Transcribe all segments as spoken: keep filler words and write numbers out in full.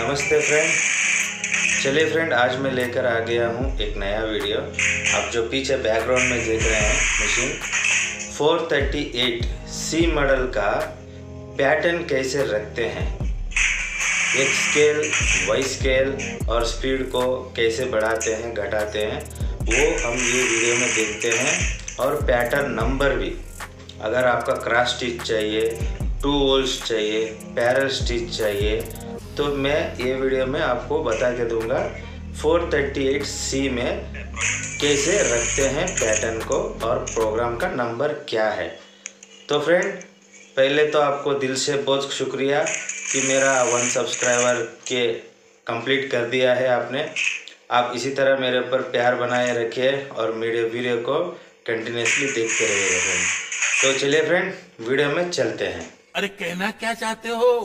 नमस्ते फ्रेंड। चलिए फ्रेंड, आज मैं लेकर आ गया हूँ एक नया वीडियो। आप जो पीछे बैकग्राउंड में देख रहे हैं machine four thirty eight C model का पैटर्न कैसे रखते हैं, एक स्केल वाई स्केल और स्पीड को कैसे बढ़ाते हैं घटाते हैं, वो हम ये वीडियो में देखते हैं। और पैटर्न नंबर भी, अगर आपका क्रॉस स्टिच चाहिए, टू होल्स चाहिए, पैरल स्टिच चाहिए, तो मैं ये वीडियो में आपको बता के दूंगा फोर थर्टी एट सी में कैसे रखते हैं पैटर्न को और प्रोग्राम का नंबर क्या है। तो फ्रेंड, पहले तो आपको दिल से बहुत शुक्रिया कि मेरा वन सब्सक्राइबर के कंप्लीट कर दिया है आपने। आप इसी तरह मेरे ऊपर प्यार बनाए रखिए और मेरे वीडियो को कंटिन्यूसली देखते रहिए फ्रेंड। तो चलिए फ्रेंड, वीडियो में चलते हैं। अरे कहना क्या चाहते हो?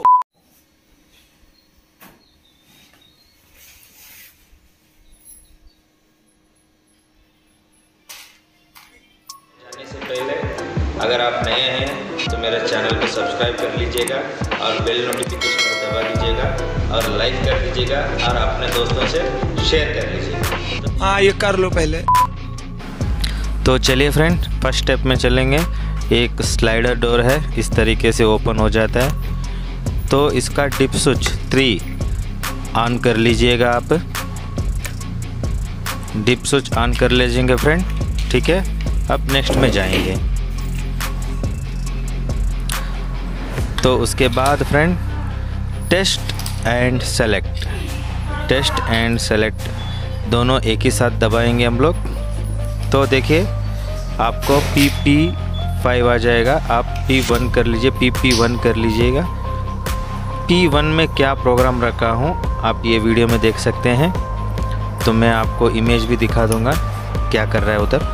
जाने से पहले अगर आप नए हैं तो मेरे चैनल को सब्सक्राइब कर लीजिएगा और बेल नोटिफिकेशन दबा दीजिएगा और लाइक कर दीजिएगा और अपने दोस्तों से शेयर कर लीजिएगा। हाँ, ये कर लो पहले। तो चलिए फ्रेंड, फर्स्ट स्टेप में चलेंगे। एक स्लाइडर डोर है, इस तरीके से ओपन हो जाता है। तो इसका डिप स्विच थ्री ऑन कर लीजिएगा आप। डिप स्विच ऑन कर लीजिएगा फ्रेंड, ठीक है। अब नेक्स्ट में जाएंगे। तो उसके बाद friend test and select, test and select दोनों एक ही साथ दबाएंगे हम लोग। तो देखिए आपको पी पी फाइव आ जाएगा, आप पी वन कर लीजिए, पी पी वन कर लीजिएगा। पी वन में क्या प्रोग्राम रखा हूँ आप ये वीडियो में देख सकते हैं। तो मैं आपको इमेज भी दिखा दूंगा क्या कर रहा है उधर।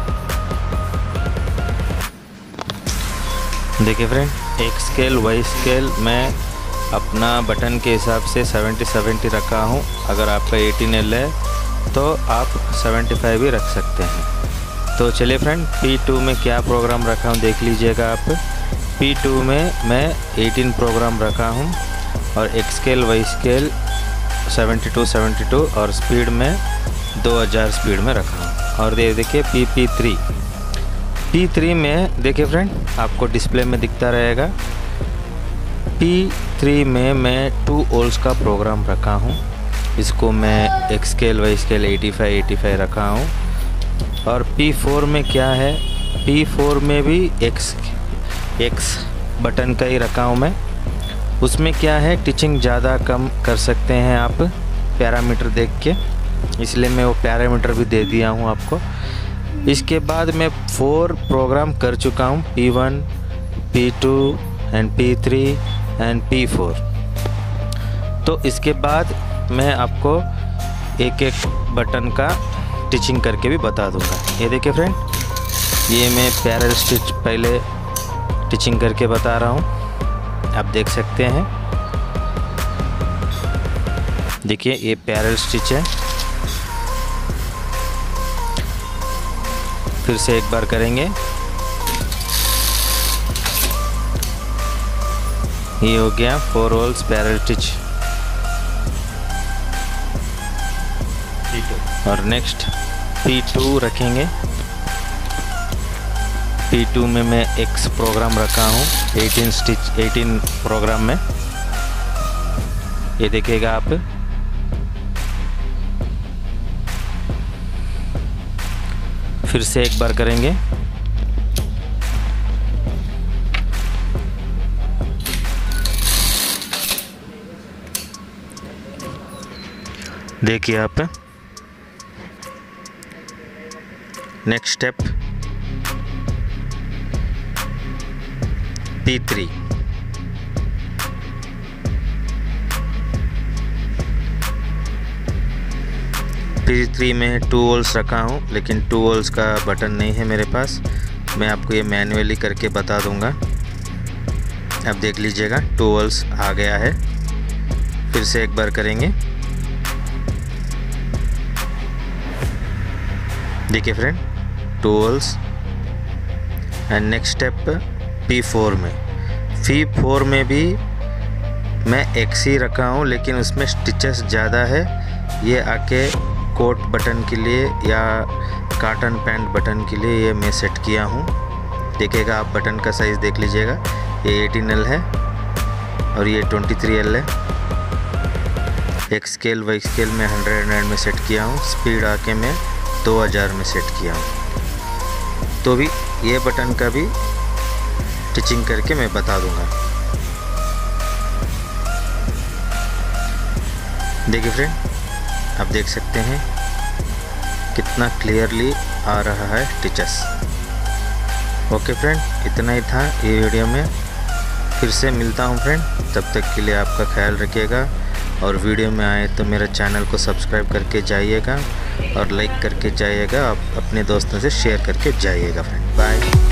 देखिए फ्रेंड, एक स्केल वाई स्केल मैं अपना बटन के हिसाब से सेवेंटी सेवेंटी रखा हूँ। अगर आपका एटीन एल है तो आप सेवेंटी फाइव ही रख सकते हैं। तो चलिए फ्रेंड, पी टू में क्या प्रोग्राम रखा हूँ देख लीजिएगा आप। पी टू में मैं एटीन प्रोग्राम रखा हूँ और X scale Y scale seventy two seventy two और स्पीड में दो हज़ार स्पीड में रखा हूँ। और ये देखिए P P three, P three में देखिए फ्रेंड आपको डिस्प्ले में दिखता रहेगा। पी थ्री में मैं टू होल्स का प्रोग्राम रखा हूँ। इसको मैं X scale Y scale eighty five eighty five रखा हूँ। और पी फोर में क्या है, पी फोर में भी एक्स एक्स बटन का ही रखा हूँ मैं। उसमें क्या है, टीचिंग ज़्यादा कम कर सकते हैं आप पैरामीटर देख के, इसलिए मैं वो पैरामीटर भी दे दिया हूँ आपको। इसके बाद मैं फोर प्रोग्राम कर चुका हूँ, P one, P two and P three and P four. तो इसके बाद मैं आपको एक एक बटन का टीचिंग करके भी बता दूंगा। ये देखिए फ्रेंड, ये मैं पैरल स्टिच पहले टीचिंग करके बता रहा हूँ, आप देख सकते हैं। देखिए ये पैरल स्टिच है। फिर से एक बार करेंगे। ये हो गया फोर होल्स पैरल स्टिच। और नेक्स्ट पी टू रखेंगे। पी टू में मैं एक्स प्रोग्राम रखा हूँ, एटीन स्टिच एटीन प्रोग्राम में। ये देखिएगा आप। फिर से एक बार करेंगे। देखिए आप। Next step P three. P three में टू होल्स रखा हूँ, लेकिन टू होल्स का बटन नहीं है मेरे पास। मैं आपको ये मैन्युअली करके बता दूंगा। अब देख लीजिएगा टू होल्स आ गया है। फिर से एक बार करेंगे। देखिए friend, two holes. And next step P four में। पी फोर में भी मैं एक्स ही रखा हूँ, लेकिन उसमें स्टिचेस ज़्यादा है। ये आके कोट बटन के लिए या कॉटन पैंट बटन के लिए ये मैं सेट किया हूँ। देखिएगा आप, बटन का साइज़ देख लीजिएगा। ये एटीन एल है और ये ट्वेंटी थ्री एल है। एक्स स्केल वाई स्केल में हंड्रेड में सेट किया हूँ। स्पीड आके मैं दो हज़ार में सेट किया हूँ। तो भी ये बटन का भी स्टिचिंग करके मैं बता दूंगा। देखिए फ्रेंड, आप देख सकते हैं कितना क्लियरली आ रहा है स्टिचेस। ओके फ्रेंड, इतना ही था ये वीडियो में। फिर से मिलता हूँ फ्रेंड, तब तक के लिए आपका ख्याल रखिएगा। और वीडियो में आए तो मेरे चैनल को सब्सक्राइब करके जाइएगा और लाइक करके जाइएगा। आप अपने दोस्तों से शेयर करके जाइएगा फ्रेंड। बाय।